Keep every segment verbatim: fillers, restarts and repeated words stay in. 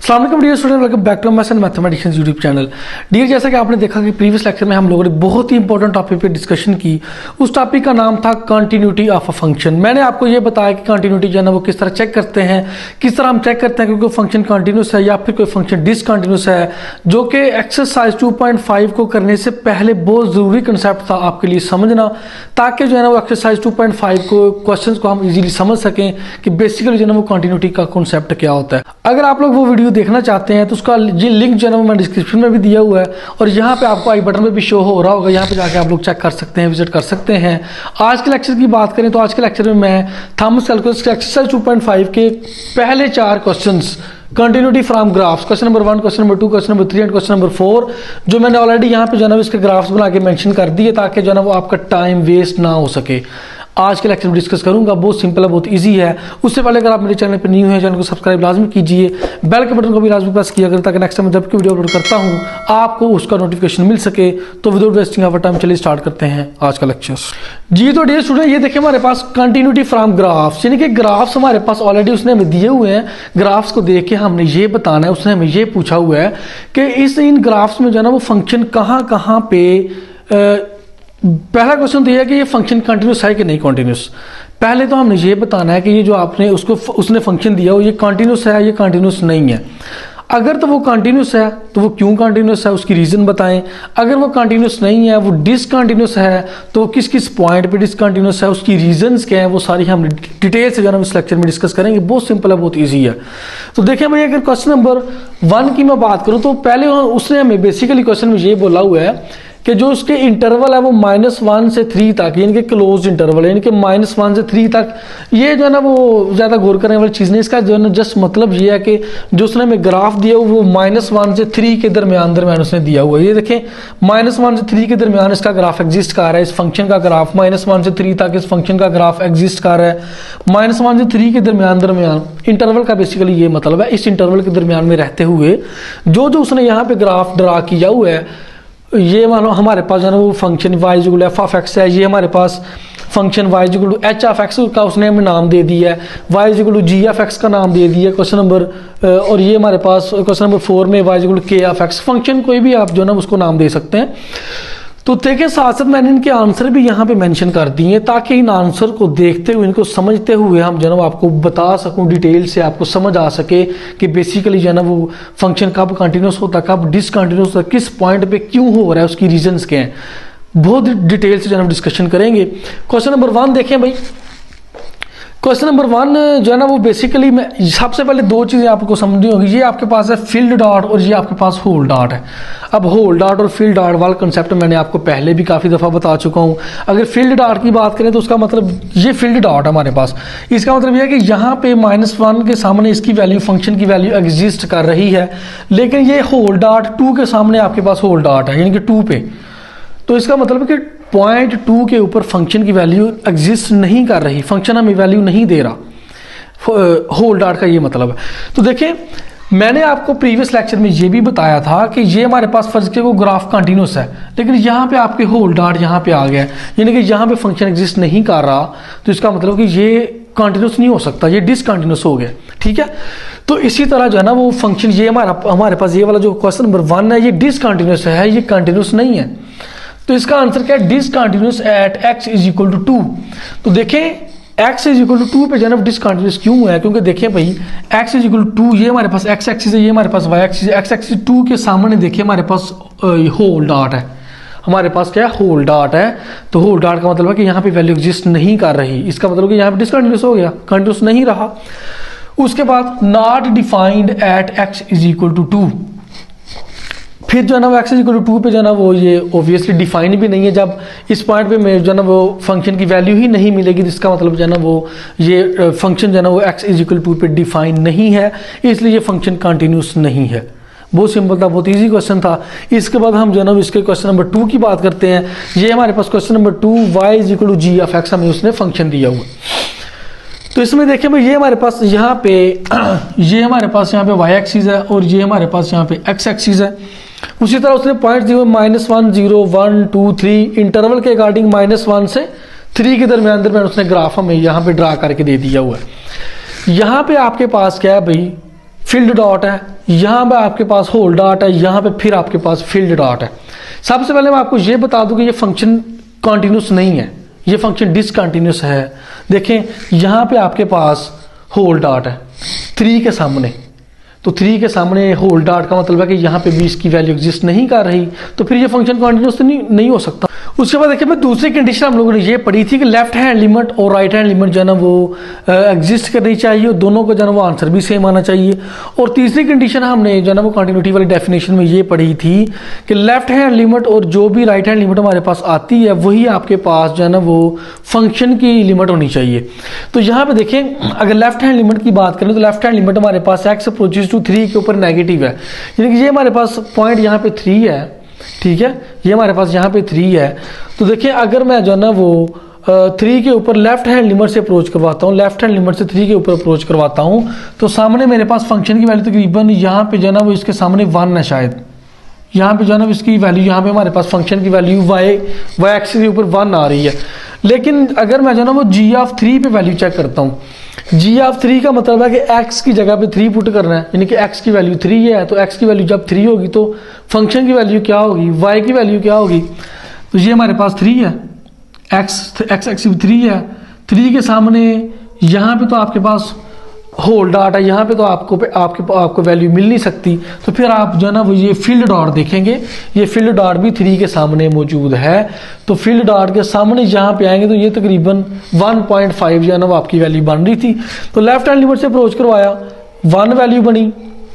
अस्सलाम वालेकुम dear student, welcome back to maths and mathematics YouTube channel. Dear, जैसा कि आपने देखा कि प्रीवियस लेक्चर में हम लोगों ने बहुत ही इंपॉर्टेंट टॉपिक पे डिस्कशन की। उस टॉपिक का नाम था कंटिन्यूटी ऑफ अ फंक्शन। मैंने आपको ये बताया कि कंटिन्यूटी जो है ना वो किस तरह चेक करते हैं, किस तरह हम चेक करते हैं कि कोई फंक्शन कंटिन्यूस है या फिर कोई फंक्शन डिसकंटिन्यूस है, जो कि एक्सरसाइज टू पॉइंट फाइव को करने से पहले बहुत ज़रूरी कंसेप्ट था आपके लिए समझना, ताकि जो है ना वो एक्सरसाइज टू पॉइंट फाइव को क्वेश्चन को हम इजीली समझ सकें कि बेसिकली जो है ना वो कंटिन्यूटी का कॉन्सेप्ट क्या होता है। अगर आप लोग वो वीडियो देखना चाहते हैं तो उसका ये लिंक जो है ना मैं डिस्क्रिप्शन में भी दिया हुआ है और यहाँ पे आपको आई बटन में भी शो हो रहा होगा, यहाँ पे जाके आप लोग चेक कर सकते हैं, विजिट कर सकते हैं। आज के लेक्चर की बात करें तो आज के लेक्चर में मैं थॉमस कैलकुलस के एक्सरसाइज टू पॉइंट फाइव के पहले चार questions continuity from graphs, question number one, question number two, question number three and question number four, जो मैंने ऑलरेडी यहाँ पे जो है ना इसके ग्राफ्स बना के मेंशन कर दिए ताकि जो है ना वो आपका टाइम वेस्ट ना हो सके। आज के लेक्चर में डिस्कस करूंगा, बहुत सिंपल है, बहुत इजी है। उससे पहले अगर आप मेरे चैनल पर न्यू हैं, चैनल को सब्सक्राइब लाजमी कीजिए, बेल के बटन को भी लाजमी प्रेस किया करें ताकि नेक्स्ट टाइम जब भी वीडियो अपलोड करता हूं आपको उसका नोटिफिकेशन मिल सके। तो विदाउट वेस्टिंग ऑफ टाइम चलिए स्टार्ट करते हैं आज का लेक्चर। जी तो डियर स्टूडेंट, ये देखिए हमारे पास कंटिन्यूटी फ्रॉम ग्राफ्स, यानी कि ग्राफ्स हमारे पास ऑलरेडी उसने हमें दिए हुए हैं। ग्राफ्स को देख के हमने ये बताना है, उसने हमें ये पूछा हुआ है कि इस इन ग्राफ्स में जो है ना वो फंक्शन कहाँ कहाँ पे आ, पहला क्वेश्चन तो यह है कि ये फंक्शन कंटिन्यूस है कि नहीं कंटिन्यूस। पहले तो हमने ये बताना है कि ये जो आपने उसको उसने फंक्शन दिया हो ये कंटिन्यूस है, ये कंटिन्यूस नहीं है। अगर तो वो कंटिन्यूस है तो वो क्यों कंटिन्यूस है, उसकी रीजन बताएं। अगर वो कंटिन्यूस नहीं है, वो डिसकंटिन्यूस है, तो वो किस किस पॉइंट पे डिसकंटिन्यूस है, उसकी रीजंस क्या है, वो सारी हम डिटेल से जो है इस लेक्चर में डिस्कस करेंगे। बहुत सिंपल है, बहुत ईजी है। तो देखिए भाई, अगर क्वेश्चन नंबर वन की मैं बात करूँ तो पहले उसने हमें बेसिकली क्वेश्चन में ये बोला हुआ है कि जो उसके इंटरवल है वो माइनस वन से थ्री तक, यानी कि क्लोज इंटरवल है, यानी कि माइनस वन से थ्री तक। ये जो है ना वो ज़्यादा गौर करने वाली चीज़ नहीं, इसका जो है ना जस्ट मतलब ये है कि जो उसने हमें ग्राफ दिया वो माइनस वन से थ्री के दरमियान दरमियान उसने दिया हुआ है। ये देखें, माइनस वन से थ्री के दरमियान इसका ग्राफ एग्जिस्ट कर रहा है, इस फंक्शन का ग्राफ माइनस वन से थ्री तक इस फंक्शन का ग्राफ एग्जिस्ट कर रहा है। माइनस वन से थ्री के दरमियान दरमियान इंटरवल का बेसिकली ये मतलब है, इस इंटरवल के दरमियान में रहते हुए जो जो उसने यहाँ पे ग्राफ ड्रा किया हुआ है, ये मानो हमारे पास जो है ना वो function y equal f of x है, ये हमारे पास function y equal to h of x का उसने हमें नाम दे दिया है, y equal to g of x का नाम दे दिया है क्वेश्चन नंबर, और ये हमारे पास क्वेश्चन नंबर फोर में y equal to k of x. Function कोई भी आप जो है ना उसको नाम दे सकते हैं। तो देखिए साथ साथ मैंने इनके आंसर भी यहाँ पे मेंशन कर दिए हैं ताकि इन आंसर को देखते हुए, इनको समझते हुए हम जो है ना आपको बता सकूं डिटेल से, आपको समझ आ सके कि बेसिकली जो है ना वो फंक्शन कब कंटिन्यूस होता है, कब डिसकंटिन्यूस होता है, किस पॉइंट पे क्यों हो रहा है, उसकी रीजंस क्या हैं। बहुत डिटेल से जो है ना डिस्कशन करेंगे। क्वेश्चन नंबर वन देखें भाई। क्वेश्चन नंबर वन जो है ना वो बेसिकली मैं सबसे पहले दो चीज़ें आपको समझनी होगी। ये आपके पास है फील्ड डॉट और ये आपके पास होल डॉट है। अब होल डॉट और फील्ड डॉट वाला कंसेप्ट मैंने आपको पहले भी काफ़ी दफ़ा बता चुका हूँ। अगर फील्ड डॉट की बात करें तो उसका मतलब ये फील्ड डॉट हमारे पास, इसका मतलब यह है कि यहाँ पे माइनस वन के सामने इसकी वैल्यू, फंक्शन की वैल्यू एग्जिस्ट कर रही है, लेकिन ये होल डॉट टू के सामने आपके पास होल डॉट है, यानी कि टू पे। तो इसका मतलब है कि पॉइंट टू के ऊपर फंक्शन की वैल्यू एग्जिस्ट नहीं कर रही, फंक्शन हमें वैल्यू नहीं दे रहा। होल डॉट का ये मतलब है। तो देखें, मैंने आपको प्रीवियस लेक्चर में ये भी बताया था कि ये हमारे पास फर्ज के वो ग्राफ कंटिन्यूस है, लेकिन यहाँ पे आपके होल डॉट यहाँ पे आ गया, यानी कि यहाँ पे फंक्शन एग्जिस्ट नहीं कर रहा। तो इसका मतलब कि ये कंटिन्यूस नहीं हो सकता, ये डिसकंटिन्यूस हो गया। ठीक है, तो इसी तरह जो है ना वो फंक्शन ये हमारा हमारे पास ये वाला जो क्वेश्चन नंबर वन है ये डिसकंटिन्यूस है, ये कंटिन्यूस नहीं है। तो इसका आंसर क्या है, discontinuous at x is equal to two. तो देखें x is equal to two पे जो डिसकंटिन्यूस क्यों है, क्योंकि देखिए भाई x इज इक्वल टू, ये हमारे पास x एक्सिस है, ये हमारे पास y एक्सिस है। x एक्सिस टू के सामने देखिए हमारे पास होल डॉट है, हमारे पास क्या है, होल डॉट है। तो होल डॉट का मतलब है कि यहाँ पे वैल्यू एग्जिस्ट नहीं कर रही, इसका मतलब कि यहाँ पे डिसकंटिन्यूस हो गया, कंटिन्यूस नहीं रहा। उसके बाद not defined at x is equal to two. फिर जो है ना वो एक्स इक्वल टू टू पे जो है ना वो ये ऑब्वियसली डिफाइन भी नहीं है। जब इस पॉइंट पे जो है ना वो फंक्शन की वैल्यू ही नहीं मिलेगी तो इसका मतलब जो है ना वो ये फंक्शन जो है ना वो एक्स इज इक्वल टू पे डिफाइन नहीं है, इसलिए ये फंक्शन कंटिन्यूस नहीं है। बहुत सिंपल था, बहुत इजी क्वेश्चन था। इसके बाद हम जो है ना इसके क्वेश्चन नंबर टू की बात करते हैं। ये हमारे पास question number two, y is equal to g of x, हमें उसने फंक्शन दिया हुआ। तो इसमें देखिए भाई, ये हमारे पास यहाँ पे ये हमारे पास यहाँ पे वाई एक्सिस है और ये हमारे पास यहाँ पे एक्स एक्सिस है। उसी तरह उसने पॉइंट दिए minus one, zero, one, two, three, interval के अकॉर्डिंग माइनस वन से थ्री के दरमियान दरमियान उसने ग्राफ हमें यहाँ पे ड्रा करके दे दिया हुआ है। यहाँ पे आपके पास क्या है भाई, फील्ड डॉट है, यहाँ पे आपके पास होल डॉट है, यहाँ पे फिर आपके पास फील्ड डॉट है। सबसे पहले मैं आपको ये बता दूं कि ये फंक्शन कॉन्टिन्यूस नहीं है, ये फंक्शन डिसकंटिन्यूस है। देखें यहाँ पे आपके पास होल डॉट है थ्री के सामने, तो थ्री के सामने होल डॉट का मतलब है कि यहाँ पे भी इसकी वैल्यू एग्जिस्ट नहीं कर रही, तो फिर ये फंक्शन कॉन्टिन्यूस नहीं, नहीं हो सकता। उसके बाद देखिए मैं दूसरी कंडीशन हम लोगों ने ये पढ़ी थी कि लेफ्ट हैंड लिमिट और राइट हैंड लिमिट जो है ना वो एग्जिस्ट करनी चाहिए और दोनों को जो है ना वो आंसर भी सेम आना चाहिए। और तीसरी कंडीशन हमने जो है ना वो कंटिन्यूटी वाली डेफिनेशन में ये पढ़ी थी कि लेफ्ट हैंड लिमिट और जो भी राइट हैंड लिमिट हमारे पास आती है वही आपके पास जो है ना वो फंक्शन की लिमिट होनी चाहिए। तो यहाँ पे देखें अगर लेफ्ट हैंड लिमिट की बात करें तो लेफ्ट हैंड लिमिट हमारे पास एक्स अप्रोचेस टू थ्री के ऊपर नेगेटिव है, यानी कि ये हमारे पास पॉइंट यहाँ पे थ्री है, ठीक है, ये हमारे पास यहाँ पे थ्री है। तो देखिए अगर मैं जो है ना वो थ्री के ऊपर लेफ्ट हैंड लिमिट से अप्रोच करवाता हूँ, लेफ्ट हैंड लिमिट से थ्री के ऊपर अप्रोच करवाता हूँ, तो सामने मेरे पास फंक्शन की वैल्यू तकरीबन यहाँ पे जो है ना वो इसके सामने वन है, शायद यहाँ पे जो है ना इसकी वैल्यू यहाँ पे हमारे पास फंक्शन की वैल्यू वाई वाई एक्सिस के ऊपर वन आ रही है। लेकिन अगर मैं जो है ना वो जी ऑफ थ्री पे वैल्यू चेक करता हूँ, जी ऑफ थ्री का मतलब है कि x की जगह पे थ्री पुट करना है, यानी कि x की वैल्यू थ्री है, तो x की वैल्यू जब थ्री होगी तो फंक्शन की वैल्यू क्या होगी, y की वैल्यू क्या होगी। तो ये हमारे पास थ्री है, x x एक्सिस थ्री है, थ्री के सामने यहाँ पे तो आपके पास होल डॉट है, यहाँ पे तो आपको आपके आपको वैल्यू मिल नहीं सकती। तो फिर आप जो है ना वो ये फील्ड डॉट देखेंगे, ये फील्ड डॉट भी थ्री के सामने मौजूद है, तो फील्ड डॉट के सामने यहाँ पे आएंगे तो ये तकरीबन वन पॉइंट फाइव जो है ना वो आपकी वैल्यू बन रही थी। तो लेफ्ट हैंड लिमिट से अप्रोच करवाया, वन वैल्यू बनी,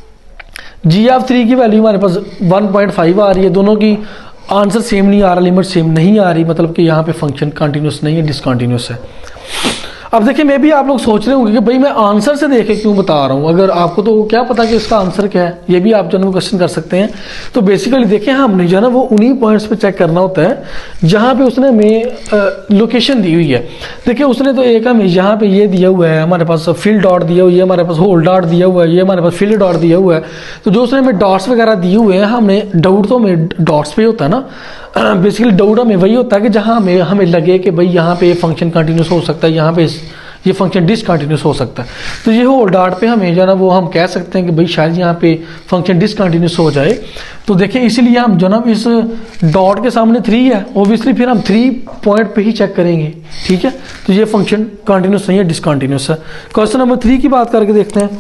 जी ऑफ थ्री की वैल्यू हमारे पास वन पॉइंट फाइव आ रही है, दोनों की आंसर सेम नहीं आ रहा, लिमिट सेम नहीं आ रही, मतलब कि यहाँ पे फंक्शन कंटिन्यूस नहीं है, डिसकंटिन्यूस है। अब देखिए मैं भी आप लोग सोच रहे होंगे कि भाई मैं आंसर से देख के क्यों बता रहा हूँ, अगर आपको तो क्या पता कि इसका आंसर क्या है, ये भी आप जो है क्वेश्चन कर सकते हैं। तो बेसिकली देखिए हमने जो है ना वो उन्हीं पॉइंट्स पे चेक करना होता है जहाँ पे उसने हमें लोकेशन दी हुई है। देखिए उसने तो एक हमें यहाँ पे ये दिया हुआ है, हमारे पास फील्ड डॉट दिया हुआ है, हमारे पास होल डॉट दिया हुआ है, ये हमारे पास फील्ड डॉट दिया हुआ है। तो जो उसने हमें डॉट्स वगैरह दिए हुए हैं, हमने डाउट तो हमें डॉट्स पे होता है ना, बेसिकली डाउट हमें वही होता है कि जहाँ हमें हमें लगे कि भाई यहाँ पे फंक्शन कंटिन्यूस हो सकता है, यहाँ पे ये फंक्शन डिसकंटिन्यूस हो सकता है। तो ये होल डॉट पे हमें जो है ना वो हम कह सकते हैं कि भाई शायद यहाँ पे फंक्शन डिसकंटिन्यूस हो जाए। तो देखिए इसीलिए हम जो ना इस डॉट के सामने थ्री है, ओब्वियसली फिर हम थ्री पॉइंट पे ही चेक करेंगे, ठीक है। तो ये फंक्शन कंटिन्यूस नहीं है, डिसकंटिन्यूस है। क्वेश्चन नंबर थ्री की बात करके देखते हैं।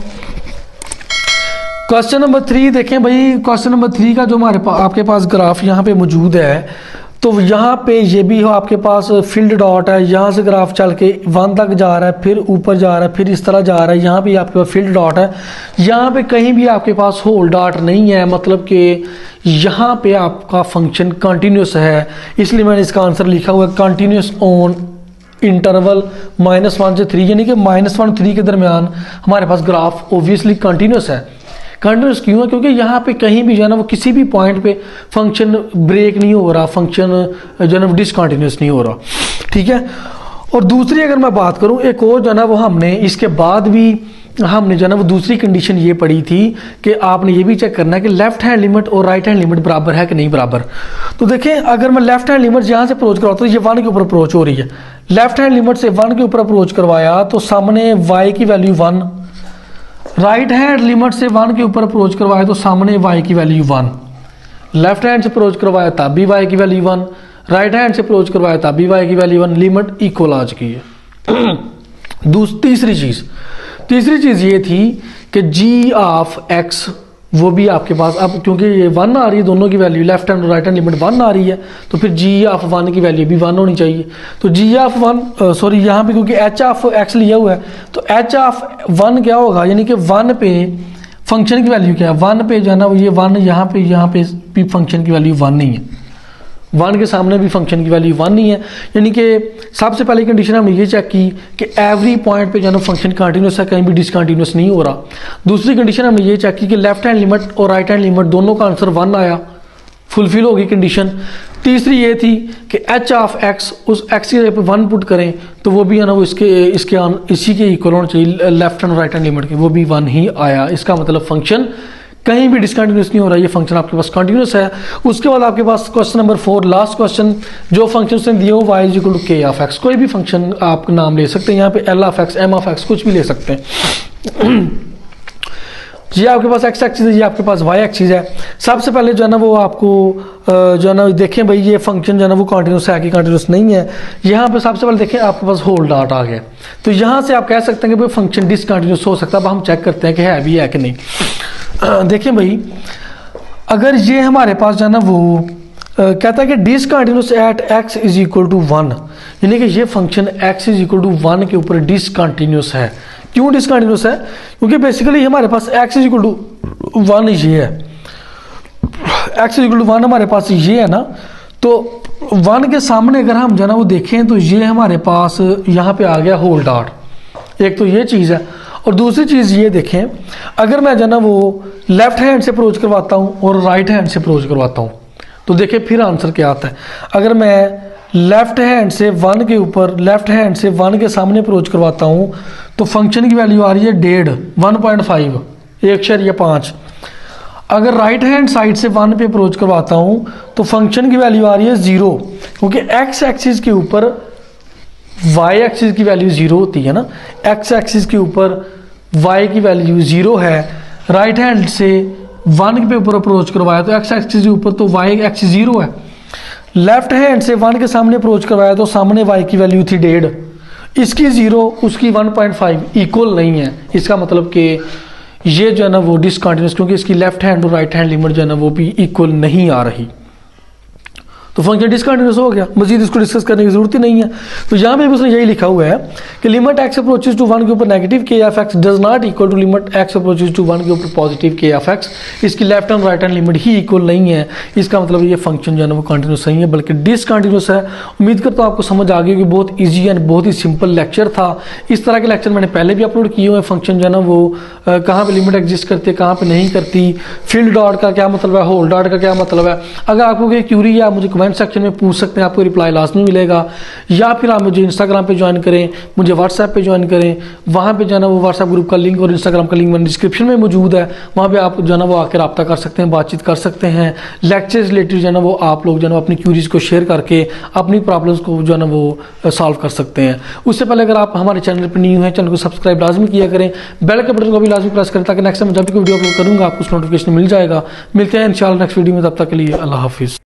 क्वेश्चन नंबर थ्री देखें भाई, क्वेश्चन नंबर थ्री का जो हमारे पास आपके पास ग्राफ यहाँ पे मौजूद है, तो यहाँ पे ये भी हो आपके पास फील्ड डॉट है, यहाँ से ग्राफ चल के वन तक जा रहा है, फिर ऊपर जा रहा है, फिर इस तरह जा रहा है, यहाँ पे आपके पास फील्ड डॉट है, यहाँ पे कहीं भी आपके पास होल डॉट नहीं है, मतलब कि यहाँ पे आपका फंक्शन कंटिन्यूस है, इसलिए मैंने इसका आंसर लिखा हुआ है continuous on interval minus one से थ्री, यानी कि माइनस वन थ्री के दरमियान हमारे पास ग्राफ ओब्वियसली कंटिन्यूस है। कंटिन्यूस क्यों है? क्योंकि यहाँ पे कहीं भी जो है ना वो किसी भी पॉइंट पे फंक्शन ब्रेक नहीं हो रहा, फंक्शन जो है ना डिसकंटिन्यूस नहीं हो रहा, ठीक है। और दूसरी अगर मैं बात करूँ एक और जो है ना वो हमने इसके बाद भी हमने जो है ना वो दूसरी कंडीशन ये पढ़ी थी कि आपने ये भी चेक करना है कि लेफ्ट हैंड लिमिट और राइट हैंड लिमिट बराबर है कि नहीं बराबर। तो देखें अगर मैं लेफ्ट हैंड लिमिट यहाँ से अप्रोच करवाता हूँ, ये वन के ऊपर अप्रोच हो रही है, लेफ्ट हैंड लिमिट से वन के ऊपर अप्रोच करवाया तो सामने वाई की value one, right hand limit से वन के ऊपर अप्रोच करवाया तो सामने y की वैल्यू वन, लेफ्ट हैंड से अप्रोच करवाया तब भी y की वैल्यू वन, राइट हैंड से अप्रोच करवाया तब भी y की वैल्यू वन, लिमिट इक्वल आ चुकी है। दूसरी तीसरी चीज तीसरी चीज ये थी कि g ऑफ x वो भी आपके पास, अब क्योंकि ये वन आ रही है, दोनों की वैल्यू लेफ्ट हैंड और राइट हैंड लिमिट वन आ रही है, तो फिर जी ऑफ वन की वैल्यू भी वन होनी चाहिए। तो जी ऑफ वन सॉरी यहाँ पे क्योंकि एच ऑफ एक्स लिया हुआ है, तो एच ऑफ वन क्या होगा, यानी कि वन पे फंक्शन की वैल्यू क्या है, वन पे जो है ना ये वन, यहाँ पे यहाँ पे भी फंक्शन की वैल्यू वन नहीं है, वन के सामने भी फंक्शन की वैल्यू वन नहीं है। यानी कि सबसे पहली कंडीशन हमने ये चेक की कि एवरी पॉइंट पे जो है फंक्शन कंटिन्यूस है, कहीं भी डिसकंटिन्यूस नहीं हो रहा। दूसरी कंडीशन हमने ये चेक की कि लेफ्ट हैंड लिमिट और राइट हैंड लिमिट दोनों का आंसर वन आया, फुलफिल होगी कंडीशन। तीसरी ये थी कि एच ऑफ एक्स, उस एक्स की जगह पे वन पुट करें तो वो भी है ना वो इसके इसके इसी के इक्वल होना चाहिए, लेफ्ट हैंड और राइट हैंड लिमिट के, वो भी वन ही आया। इसका मतलब फंक्शन कहीं भी डिसकंटिन्यूस नहीं हो रहा, ये फंक्शन आपके पास कंटिन्यूस है। उसके बाद आपके पास question number four, last question, जो फंक्शन उसने दिया हो y is equal to k of x, कोई भी फंक्शन आप नाम ले सकते हैं, यहाँ पे l of x, m of x कुछ भी ले सकते हैं। ये आपके पास एक्स एक्सिस है, ये आपके पास वाई एक्सिस है। सबसे पहले जो है ना वो आपको जो है ना देखें भाई ये फंक्शन जो है ना वो कॉन्टिन्यूस है कि कॉन्टिन्यूस नहीं है। यहाँ पे सबसे पहले देखें आपके पास होल डॉट आ गया, तो यहाँ से आप कह सकते हैं कि भाई फंक्शन डिसकंटिन्यूस हो सकता है। अब हम चेक करते हैं कि है भी है कि नहीं। देखें भाई अगर ये हमारे पास जो है ना वो Uh, कहता है कि discontinuous at x is equal to one, यानी कि ये function x is equal to one के ऊपर डिसकंटिन्यूस है। क्यों डिसकंटिन्यूस है? क्योंकि बेसिकली हमारे पास x is equal to one ये है, x is equal to one हमारे पास ये है ना, तो वन के सामने अगर हम जो है ना वो देखें तो ये हमारे पास यहाँ पे आ गया होल डॉट। एक तो ये चीज़ है, और दूसरी चीज़ ये देखें अगर मैं जो है ना वो लेफ्ट हैंड से अप्रोच करवाता हूँ और राइट हैंड से अप्रोच करवाता हूँ तो देखिए फिर आंसर क्या आता है। अगर मैं लेफ्ट हैंड से वन के ऊपर लेफ्ट हैंड से वन के सामने अप्रोच करवाता हूँ तो फंक्शन की वैल्यू आ रही है डेढ़ वन पॉइंट फाइव एक शेर या पाँच। अगर राइट हैंड साइड से वन पे अप्रोच करवाता हूँ तो फंक्शन की वैल्यू आ रही है ज़ीरो, क्योंकि एक्स एक्सिस के ऊपर वाई एक्सिस की वैल्यू ज़ीरो होती है ना, एक्स एक्सिस के ऊपर वाई की वैल्यू ज़ीरो है। राइट हैंड से वन पे ऊपर अप्रोच करवाया तो एक्स एक्सिस के ऊपर तो वाई एक्सिस जीरो है। लेफ्ट हैंड से वन के सामने अप्रोच करवाया तो सामने वाई की वैल्यू थी डेढ़, इसकी जीरो उसकी वन पॉइंट फाइव इक्वल नहीं है। इसका मतलब कि ये जो है ना वो डिसकंटिन्यूस, क्योंकि इसकी लेफ्ट हैंड और राइट हैंड लिमिट जो है ना वो भी इक्वल नहीं आ रही, तो फंक्शन डिसकंटिन्यूस हो गया। मजीद इसको डिस्कस करने की जरूरत ही नहीं है। तो यहाँ पे भी उसने यही लिखा हुआ है कि limit x approaches to one के ऊपर नेगेटिव के f x does not equal to limit x approaches to one के ऊपर पॉजिटिव के एफ एक्स। इसकी left and right hand limit ही इक्वल नहीं है। इसका मतलब ये फंक्शन जो है ना वो कंटिन्यूस नहीं है बल्कि डिसकंटिन्यूस है। उम्मीद करता हूँ आपको समझ आ गई कि बहुत ईजी एंड बहुत ही सिंपल लेक्चर था। इस तरह के लेक्चर मैंने पहले भी अपलोड किए हुए हैं। फंक्शन जो है ना वो कहाँ पे लिमिट एग्जिस्ट करती है, कहाँ पे नहीं करती, फील्ड डॉट का क्या मतलब है, होल डॉट का क्या मतलब है। अगर आपको कोई क्यूरी है आप मुझे कमेंट सेक्शन में पूछ सकते हैं, आपको रिप्लाई लाजमी मिलेगा। या फिर आप मुझे इंस्टाग्राम पे ज्वाइन करें, मुझे व्हाट्सएप पे ज्वाइन करें। वहाँ पे जाना वो व्हाट्सएप ग्रुप का लिंक और इंस्टाग्राम का लिंक मैंने डिस्क्रिप्शन में मौजूद है। वहाँ पे आप जो है ना वो आकर रब्ता कर सकते हैं, बातचीत कर सकते हैं। लेक्चर्स रिलेटेड जो है ना वो आप लोग जो है ना अपनी क्यूरीज को शेयर करके अपनी प्रॉब्लम्स को जो है ना वो सॉल्व कर सकते हैं। उससे पहले अगर आप हमारे चैनल पर न्यू हैं, चैनल को सब्सक्राइब लाजमी किया करें, बेल के बटन को भी लाजमी प्रेस करें ताकि नेक्स्ट टाइम जब भी वीडियो अपलोड करूँगा आपको उस नोटिफिकेशन मिल जाएगा। मिलते हैं इंशाल्लाह नेक्स्ट वीडियो में, तब तक के लिए अल्लाह हाफिज़।